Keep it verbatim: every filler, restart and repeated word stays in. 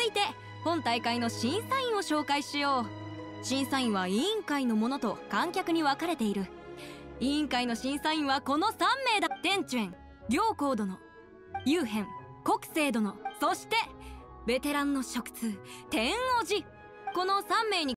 続いて本大会の審査員を紹介しよう。審査員は委員会の者と観客に分かれている。委員会の審査員はこのさんめいだ。天チュエン、行幸殿、幽変、国政殿、そしてベテランの食通天王寺。このさんめいに